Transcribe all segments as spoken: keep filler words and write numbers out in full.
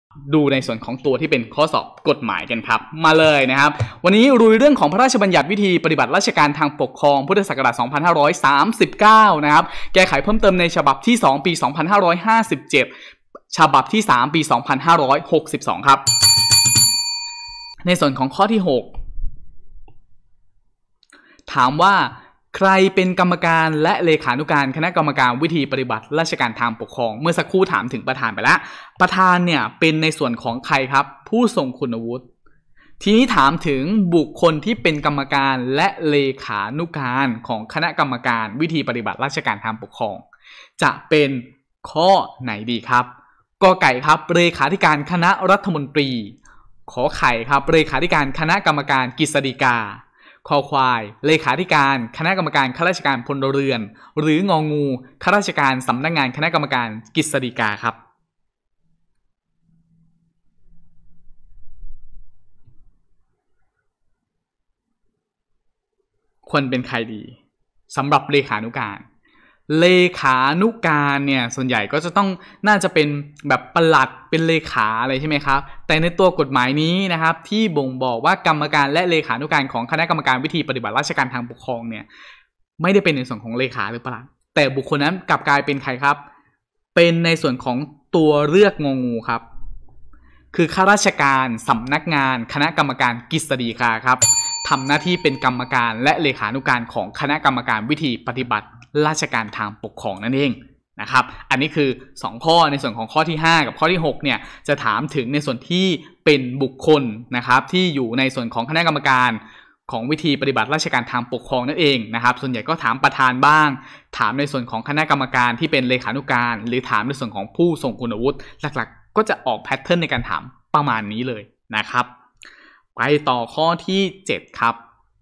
ดูในส่วนของตัวที่เป็นข้อสอบกฎหมายกันครับมาเลยนะครับวันนี้ลุยเรื่องของพระราชบัญญัติวิธีปฏิบัติราชการทางปกครองพุทธศักราชสองพันห้าร้อยสามสิบเก้านะครับแก้ไขเพิ่มเติมในฉบับที่สองปีสองพันห้าร้อยห้าสิบเจ็ดฉบับที่สามปีสองพันห้าร้อยหกสิบสองครับในส่วนของข้อที่หกถามว่าใครเป็นกรรมการและเลขานุการคณะกรรมการวิธีปฏิบัติราชการทางปกครองเมื่อสักครู่ถามถึงประธานไปแล้วประธานเนี่ยเป็นในส่วนของใครครับผู้ทรงคุณวุฒิทีนี้ถามถึงบุคคลที่เป็นกรรมการและเลขานุการของคณะกรรมการวิธีปฏิบัติราชการทางปกครองจะเป็นข้อไหนดีครับกอไก่ครับเลขาธิการคณะรัฐมนตรีขอไข่ครับเลขาธิการคณะกรรมการกฤษฎีกาคอควายเลขาธิการคณะกรรมการข้าราชการพลเรือนหรืององูข้าราชการสำนักงานคณะกรรมการกฤษฎีกาครับควรเป็นใครดีสำหรับเลขานุการเลขานุการเนี่ยส่วนใหญ่ก็จะต้องน่าจะเป็นแบบปลัดเป็นเลขาอะไรใช่ไหมครับแต่ในตัวกฎหมายนี้นะครับที่บ่งบอกว่ากรรมการและเลขานุการของคณะกรรมการวิธีปฏิบัติราชการทางปกครองเนี่ยไม่ได้เป็นในส่วนของเลขาหรือปลัดแต่บุคคลนั้นกลับกลายเป็นใครครับเป็นในส่วนของตัวเลือกงองูครับคือข้าราชการสำนักงานคณะกรรมการกฤษฎีกาครับทำหน้าที่เป็นกรรมการและเลขานุการของคณะกรรมการวิธีปฏิบัติราชการทางปกครองนั่นเองนะครับอันนี้คือสองข้อในส่วนของข้อที่ห้ากับข้อที่หกเนี่ยจะถามถึงในส่วนที่เป็นบุคคลนะครับที่อยู่ในส่วนของคณะกรรมการของวิธีปฏิบัติราชการทางปกครองนั่นเองนะครับส่วนใหญ่ก็ถามประธานบ้างถามในส่วนของคณะกรรมการที่เป็นเลขานุการหรือถามในส่วนของผู้ทรงคุณวุฒิหลักๆก็จะออกแพทเทิร์นในการถามประมาณนี้เลยนะครับไปต่อข้อที่เจ็ดครับ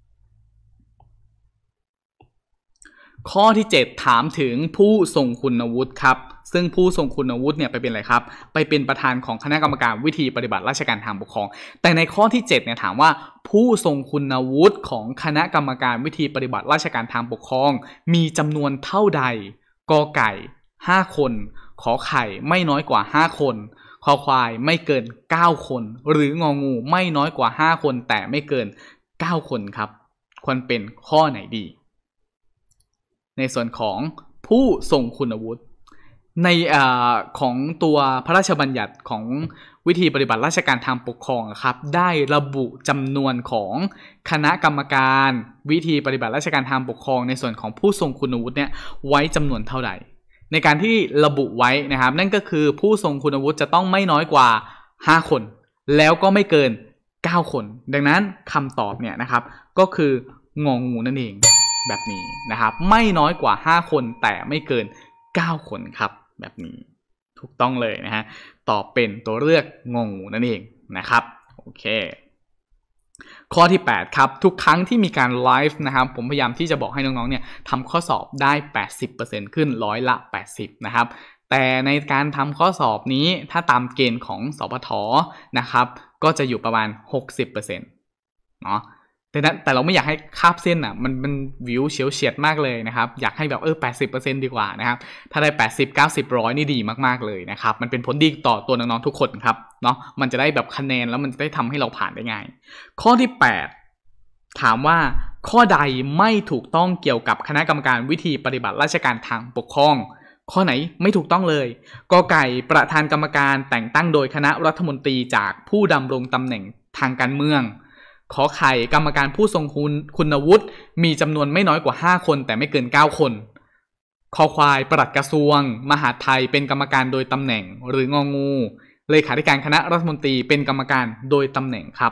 ข้อที่เจ็ดถามถึงผู้ทรงคุณวุฒิครับซึ่งผู้ทรงคุณวุฒิเนี่ยไปเป็นอะไรครับไปเป็นประธานของคณะกรรมการวิธีปฏิบัติราชการทางปกครองแต่ในข้อที่เจ็ดเนี่ยถามว่าผู้ทรงคุณวุฒิของคณะกรรมการวิธีปฏิบัติราชการทางปกครองมีจำนวนเท่าใดกอไก่ห้าคนขอไข่ไม่น้อยกว่าห้าคนคอควายไม่เกินเก้าคนหรืององูไม่น้อยกว่าห้าคนแต่ไม่เกินเก้าคนครับควรเป็นข้อไหนดีในส่วนของผู้ทรงคุณวุฒิในอของตัวพระราชบัญญัติของวิธีปฏิบัติราชการทางปกครองครับได้ระบุจำนวนของคณะกรรมการวิธีปฏิบัติราชการทางปกครองในส่วนของผู้ทรงคุณวุฒิเนี่ยไว้จำนวนเท่าใดในการที่ระบุไว้นะครับนั่นก็คือผู้ทรงคุณวุฒิจะต้องไม่น้อยกว่าห้าคนแล้วก็ไม่เกินเก้าคนดังนั้นคำตอบเนี่ยนะครับก็คืององูนั่นเองแบบนี้นะครับไม่น้อยกว่าห้าคนแต่ไม่เกินเก้าคนครับแบบนี้ถูกต้องเลยนะฮะตอบเป็นตัวเลือกงองูนั่นเองนะครับโอเคข้อที่แปดครับทุกครั้งที่มีการไลฟ์นะครับผมพยายามที่จะบอกให้น้องๆเนี่ยทำข้อสอบได้ แปดสิบเปอร์เซ็นต์ ขึ้นร้อยละแปดสิบนะครับแต่ในการทำข้อสอบนี้ถ้าตามเกณฑ์ของสปท.นะครับก็จะอยู่ประมาณ หกสิบเปอร์เซ็นต์ เนาะแต่แต่เราไม่อยากให้คาบเส้นอ่ะมันมันวิวเฉียวเฉียดมากเลยนะครับอยากให้แบบเออ แปดสิบเปอร์เซ็นต์ ดีกว่านะครับถ้าได้แปดสิบ เก้าสิบ หนึ่งร้อยนี่ดีมากๆเลยนะครับมันเป็นผลดีต่อตัวน้องๆทุกคนครับเนาะมันจะได้แบบคะแนนแล้วมันจะได้ทำให้เราผ่านได้ง่ายข้อที่แปดถามว่าข้อใดไม่ถูกต้องเกี่ยวกับคณะกรรมการวิธีปฏิบัติราชการทางปกครองข้อไหนไม่ถูกต้องเลยกอไก่ประธานกรรมการแต่งตั้งโดยคณะรัฐมนตรีจากผู้ดำรงตำแหน่งทางการเมืองขอไข่กรรมการผู้ทรงคุณคุณวุฒิมีจำนวนไม่น้อยกว่าห้าคนแต่ไม่เกินเก้าคนคอควายปลัดกระทรวงมหาดไทยเป็นกรรมการโดยตำแหน่งหรืององูเลขาธิการคณะรัฐมนตรีเป็นกรรมการโดยตำแหน่งครับ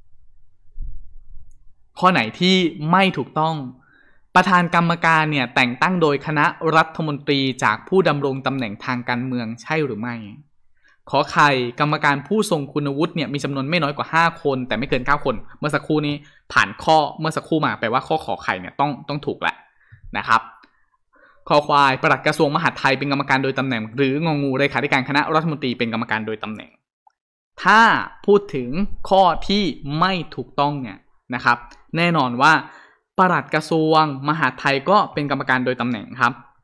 ข้อไหนที่ไม่ถูกต้องประธานกรรมการเนี่ยแต่งตั้งโดยคณะรัฐมนตรีจากผู้ดำรงตำแหน่งทางการเมืองใช่หรือไม่ขอไข่กรรมการผู้ทรงคุณวุฒิเนี่ยมีจำนวนไม่น้อยกว่าห้าคนแต่ไม่เกินเก้าคนเมื่อสักครู่นี้ผ่านข้อเมื่อสักครู่มาแปลว่าข้อขอไข่เนี่ยต้องต้องถูกแหละนะครับคอควายปลัดกระทรวงมหาดไทยเป็นกรรมการโดยตำแหน่งหรืององูเลขาธิการคณะรัฐมนตรีเป็นกรรมการโดยตำแหน่งถ้าพูดถึงข้อที่ไม่ถูกต้องเนี่ยนะครับแน่นอนว่าปลัดกระทรวงมหาดไทยก็เป็นกรรมการโดยตำแหน่งครับ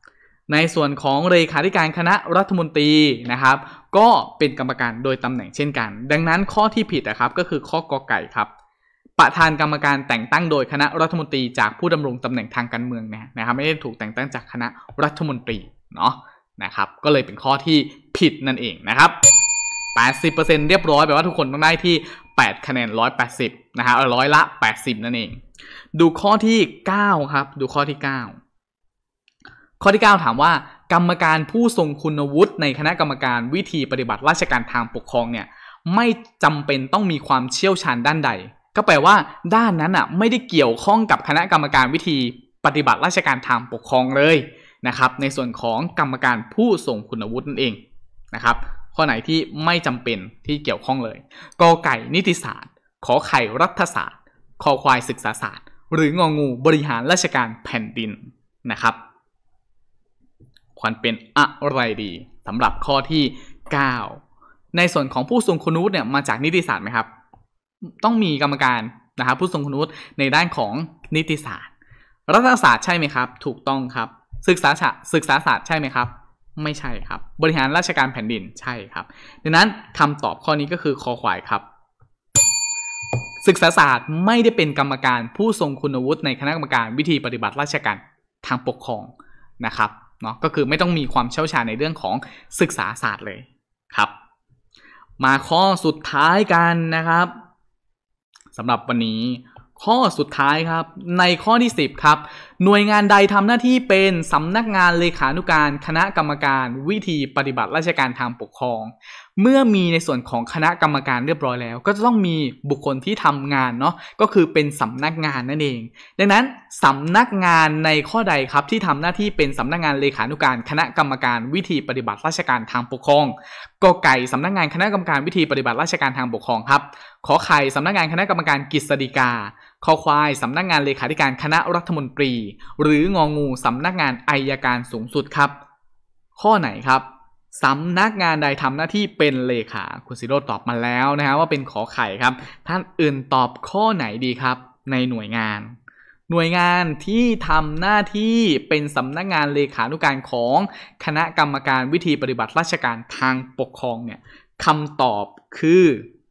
ในส่วนของเลขาธิการคณะรัฐมนตรีนะครับก็เป็นกรรมการโดยตำแหน่งเช่นกันดังนั้นข้อที่ผิดนะครับก็คือข้อกอไก่ครับประธานกรรมการแต่งตั้งโดยคณะรัฐมนตรีจากผู้ดำรงตำแหน่งทางการเมืองนะครับไม่ได้ถูกแต่งตั้งจากคณะรัฐมนตรีเนาะนะครับก็เลยเป็นข้อที่ผิดนั่นเองนะครับ แปดสิบเปอร์เซ็นต์ เรียบร้อยแปลว่าทุกคนต้องได้ที่แปดคะแนนหนึ่งร้อยแปดสิบนะฮะร้อยละแปดสิบนั่นเองดูข้อที่เก้าครับดูข้อที่เก้าข้อที่เก้าถามว่ากรรมการผู้ทรงคุณวุฒิในคณะกรรมการวิธีปฏิบัติราชการทางปกครองเนี่ยไม่จำเป็นต้องมีความเชี่ยวชาญด้านใดก็แปลว่าด้านนั้นอ่ะไม่ได้เกี่ยวข้องกับคณะกรรมการวิธีปฏิบัติราชการทางปกครองเลยนะครับในส่วนของกรรมการผู้ทรงคุณวุฒินั่นเองนะครับข้อไหนที่ไม่จำเป็นที่เกี่ยวข้องเลยกอไก่นิติศาสตร์ขอไข่รัฐศาสตร์คอควายศึกษาศาสตร์หรืององูบริหารราชการแผ่นดินนะครับควรเป็นอะไรดีสำหรับข้อที่เก้าในส่วนของผู้ทรงคุณวุฒิเนี่ยมาจากนิติศาสตร์ไหมครับต้องมีกรรมการนะครับผู้ทรงคุณวุฒิในด้านของนิติศาสตร์รัฐศาสตร์ใช่ไหมครับถูกต้องครับศึกษาศาสตร์ศึกษาศาสตร์ใช่ไหมครับไม่ใช่ครับบริหารราชการแผ่นดินใช่ครับดังนั้นคำตอบข้อนี้ก็คือคอควายครับศึกษาศาสตร์ไม่ได้เป็นกรรมการผู้ทรงคุณวุฒิในคณะกรรมการวิธีปฏิบัติราชการทางปกครองนะครับเนาะก็คือไม่ต้องมีความเชี่ยวชาญในเรื่องของศึกษาศาสตร์เลยครับมาข้อสุดท้ายกันนะครับสำหรับวันนี้ข้อสุดท้ายครับในข้อที่สิบครับหน่วยงานใดทำหน้าที่เป็นสำนักงานเลขานุการคณะกรรมการวิธีปฏิบัติราชการทางปกครองเมื่อมีในส่วนของคณะกรรมการเรียบร้อยแล้วก็จะต้องมีบุคคลที่ทำงานเนาะก็คือเป็นสำนักงานนั่นเองดังนั้นสำนักงานในข้อใดครับที่ทำหน้าที่เป็นสำนักงานเลขานุการคณะกรรมการวิธีปฏิบัติราชการทางปกครองกอไก่สำนักงานคณะกรรมการวิธีปฏิบัติราชการทางปกครองครับขอไข่สำนักงานคณะกรรมการกฤษฎีกาคอควายสำนักงานเลขาธิการคณะรัฐมนตรีหรืององูสำนักงานอัยการสูงสุดครับข้อไหนครับสำนักงานใดทำหน้าที่เป็นเลขาคุณซิโรตอบมาแล้วนะครับว่าเป็นขอไข่ครับท่านอื่นตอบข้อไหนดีครับในหน่วยงานหน่วยงานที่ทำหน้าที่เป็นสำนักงานเลขานุการของคณะกรรมการวิธีปฏิบัติราชการทางปกครองเนี่ยคำตอบคือ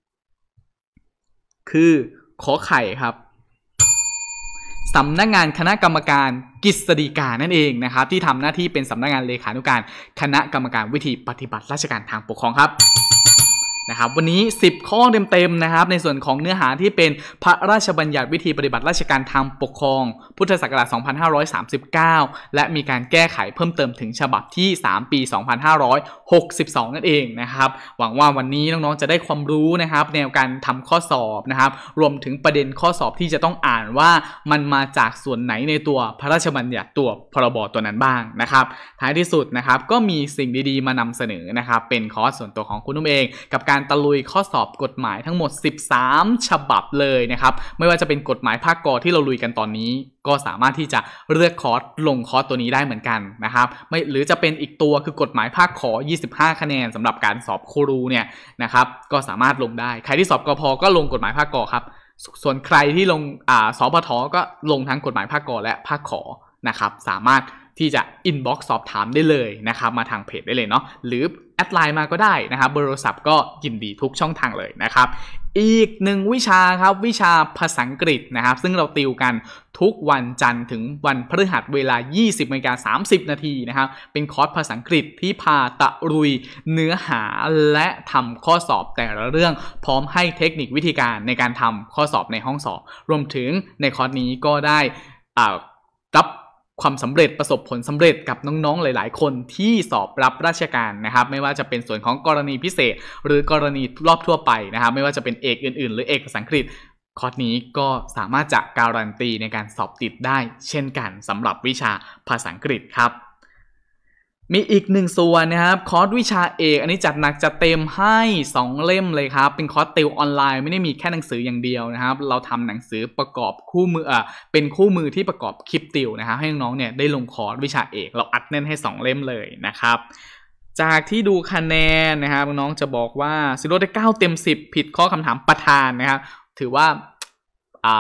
คือขอไข่ครับสำนักงานคณะกรรมการกฤษฎีกานั่นเองนะครับที่ทำหน้าที่เป็นสำนักงานเลขานุการคณะกรรมการวิธีปฏิบัติราชการทางปกครองครับนะครับวันนี้สิบข้อเต็มๆนะครับในส่วนของเนื้อหาที่เป็นพระราชบัญญัติวิธีปฏิบัติราชการทางปกครองพุทธศักราชสองพันห้าร้อยสามสิบเก้าและมีการแก้ไขเพิ่มเติมถึงฉบับที่สามปีสองพันห้าร้อยหกสิบสองนั่นเองนะครับหวังว่าวันนี้น้องๆจะได้ความรู้นะครับแนวการทำข้อสอบนะครับรวมถึงประเด็นข้อสอบที่จะต้องอ่านว่ามันมาจากส่วนไหนในตัวพระราชบัญญัติตัวพรบตัวนั้นบ้างนะครับท้ายที่สุดนะครับก็มีสิ่งดีๆมานำเสนอนะครับเป็นคอร์สส่วนตัวของคุณนุ่มเองกับการตะลุยข้อสอบกฎหมายทั้งหมดสิบสามฉบับเลยนะครับไม่ว่าจะเป็นกฎหมายภาคกอที่เราลุยกันตอนนี้ก็สามารถที่จะเลือกคอร์สลงคอร์สตัวนี้ได้เหมือนกันนะครับไม่หรือจะเป็นอีกตัวคือกฎหมายภาคขอยี่สิบห้าคะแนนสำหรับการสอบครูเนี่ยนะครับก็สามารถลงได้ใครที่สอบกพก็ลงกฎหมายภาคกอครับส่วนใครที่ลงอ่าสปทก็ลงทั้งกฎหมายภาคกอและภาคขอนะครับสามารถที่จะอินบ็อกซ์สอบถามได้เลยนะครับมาทางเพจได้เลยเนาะหรือแอดไลน์มาก็ได้นะครับเบอร์โทรศัพท์ก็ยินดีทุกช่องทางเลยนะครับอีกหนึ่งวิชาครับวิชาภาษาอังกฤษนะครับซึ่งเราติวกันทุกวันจันทร์ถึงวันพฤหัสเวลา ยี่สิบนาฬิกาสามสิบนาทีนะครับเป็นคอร์สภาษาอังกฤษที่พาตะลุยเนื้อหาและทำข้อสอบแต่ละเรื่องพร้อมให้เทคนิควิธีการในการทำข้อสอบในห้องสอบรวมถึงในคอร์สนี้ก็ได้อ่ารับความสำเร็จประสบผลสำเร็จกับน้องๆหลายๆคนที่สอบรับราชการนะครับไม่ว่าจะเป็นส่วนของกรณีพิเศษหรือกรณีรอบทั่วไปนะครับไม่ว่าจะเป็นเอกอื่นๆหรือเอกภาษาอังกฤษคอร์สนี้ก็สามารถจะการันตีในการสอบติดได้เช่นกันสำหรับวิชาภาษาอังกฤษครับมีอีกหนึ่งส่วนนะครับคอร์สวิชาเอกอันนี้จัดหนักจัดเต็มให้สองเล่มเลยครับเป็นคอร์สติวออนไลน์ไม่ได้มีแค่หนังสืออย่างเดียวนะครับเราทำหนังสือประกอบคู่มืออ่ะเป็นคู่มือที่ประกอบคลิปติวนะครับให้น้องๆเนี่ยได้ลงคอร์สวิชาเอกเราอัดแน่นให้สองเล่มเลยนะครับจากที่ดูคะแนนนะครับน้องๆจะบอกว่าซิโร่ได้เก้าเต็มสิบผิดข้อคำถามประธานนะครับถือว่าอ่า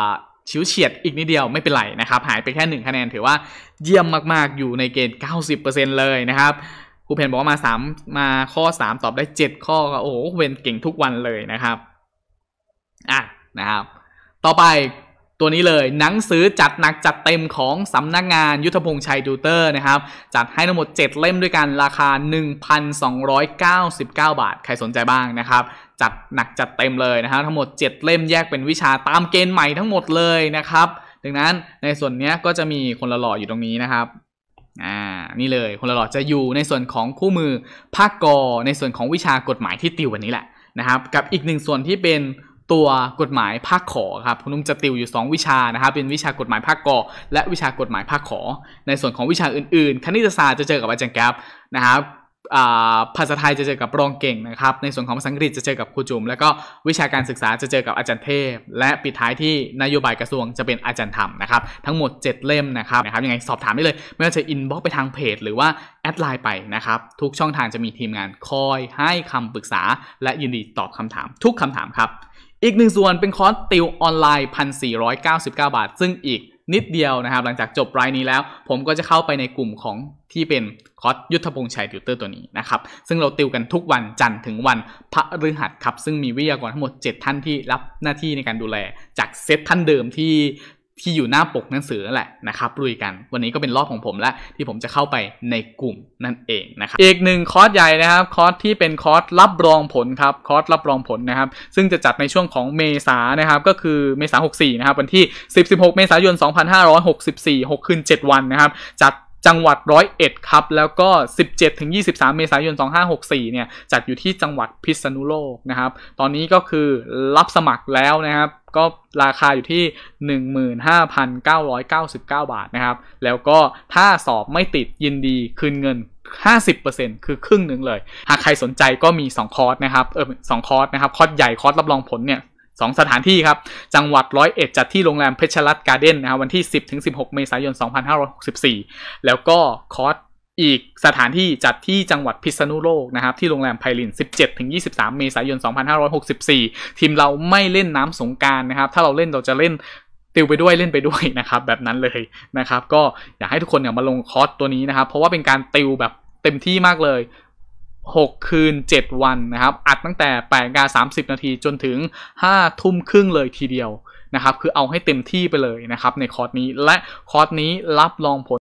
ฉิวเฉียดอีกนิดเดียวไม่เป็นไรนะครับหายไปแค่หนึ่งคะแนนถือว่าเยี่ยมมากๆอยู่ในเกณฑ์ เก้าสิบเปอร์เซ็นต์ เลยนะครับครูเพนบอกว่ามาสามมาข้อสามตอบได้เจ็ดข้อโอ้โหครูเพนเก่งทุกวันเลยนะครับอ่ะนะครับต่อไปตัวนี้เลยหนังสือจัดหนักจัดเต็มของสำนักงานยุทธพงษ์ชัยติวเตอร์นะครับจัดให้ทั้งหมดเจ็ดเล่มด้วยกันราคา หนึ่งพันสองร้อยเก้าสิบเก้า บาทใครสนใจบ้างนะครับจัดหนักจัดเต็มเลยนะครับทั้งหมดเจ็ดเล่มแยกเป็นวิชาตามเกณฑ์ใหม่ทั้งหมดเลยนะครับดังนั้นในส่วนนี้ก็จะมีคนละหล่ออยู่ตรงนี้นะครับอ่านี่เลยคนละหล่อจะอยู่ในส่วนของคู่มือภาคกในส่วนของวิชากฎหมายที่ติววันนี้แหละนะครับกับอีกหนึ่งส่วนที่เป็นตัวกฎหมายภาคขอครับคุณนุ่มจะติวอยู่สองวิชานะครับเป็นวิชากฎหมายภาคกและวิชากฎหมายภาคขอในส่วนของวิชาอื่นๆคณิตศาสตร์จะเจอกับอาจารย์แก๊ปนะครับภาษาไทยจะเจอกับรองเก่งนะครับในส่วนของภาษาอังกฤษจะเจอกับครูจุ๋มแล้วก็วิชาการศึกษาจะเจอกับอาจารย์เทพและปิดท้ายที่นโยบายกระทรวงจะเป็นอาจารย์ธรรมนะครับทั้งหมดเจ็ดเล่มนะครับนะครับยังไงสอบถามได้เลยไม่ว่าจะอินบ็อกซ์ไปทางเพจหรือว่าแอดไลน์ไปนะครับทุกช่องทางจะมีทีมงานคอยให้คำปรึกษาและยินดีตอบคำถามทุกคำถามครับอีกหนึ่งส่วนเป็นคอร์สติวออนไลน์ หนึ่งพันสี่ร้อยเก้าสิบเก้า บาทซึ่งอีกนิดเดียวนะครับหลังจากจบรายนี้แล้วผมก็จะเข้าไปในกลุ่มของที่เป็นคอร์สยุทธพงษ์ชัยติวเตอร์ตัวนี้นะครับซึ่งเราติวกันทุกวันจันทร์ถึงวันพฤหัสครับซึ่งมีวิทยากรทั้งหมดเจ็ดท่านที่รับหน้าที่ในการดูแลจากเซตท่านเดิมที่ที่อยู่หน้าปกหนังสือนั่นแหละนะครับลุยกันวันนี้ก็เป็นรอบของผมและที่ผมจะเข้าไปในกลุ่มนั่นเองนะครับอีกหนึ่งคอร์สใหญ่นะครับคอร์สที่เป็นคอร์สรับรองผลครับคอร์สรับรองผลนะครับซึ่งจะจัดในช่วงของเมษายนนะครับก็คือเมษายนหกสิบสี่นะครับวันที่สิบ สิบหกเมษายนสองพันห้าร้อยหกสิบสี่ หกคืนเจ็ดวันนะครับจัดจังหวัดร้อยเอ็ดครับแล้วก็ สิบเจ็ดถึงยี่สิบสาม เมษายนสองพันห้าร้อยหกสิบสี่เนี่ยจัดอยู่ที่จังหวัดพิษณุโลกนะครับตอนนี้ก็คือรับสมัครแล้วนะครับก็ราคาอยู่ที่ หนึ่งหมื่นห้าพันเก้าร้อยเก้าสิบเก้า บาทนะครับแล้วก็ถ้าสอบไม่ติดยินดีคืนเงิน ห้าสิบเปอร์เซ็นต์ คือครึ่งหนึ่งเลยหากใครสนใจก็มีสองคอร์สนะครับเออสองคอร์สนะครับคอร์สใหญ่คอร์สรับรองผลเนี่ยสองสถานที่ครับจังหวัดร้อยเอ็ดจัดที่โรงแรมเพชรรัตน์การ์เด้นนะครับวันที่ สิบถึงสิบหก เมษายนสองพันห้าร้อยหกสิบสี่แล้วก็คอร์สอีกสถานที่จัดที่จังหวัดพิษณุโลกนะครับที่โรงแรมไพลิน สิบเจ็ดถึงยี่สิบสาม เมษายนสองพันห้าร้อยหกสิบสี่ทีมเราไม่เล่นน้ำสงกรานต์นะครับถ้าเราเล่นเราจะเล่นติวไปด้วยเล่นไปด้วยนะครับแบบนั้นเลยนะครับก็อยากให้ทุกคนเนี่ยมาลงคอร์สตัวนี้นะครับเพราะว่าเป็นการติวแบบเต็มที่มากเลยหกคืนเจ็ดวันนะครับอัดตั้งแต่ แปดนาฬิกาสามสิบ นาทีจนถึงห้าทุ่มครึ่งเลยทีเดียวนะครับคือเอาให้เต็มที่ไปเลยนะครับในคอร์สนี้และคอร์สนี้รับรองผล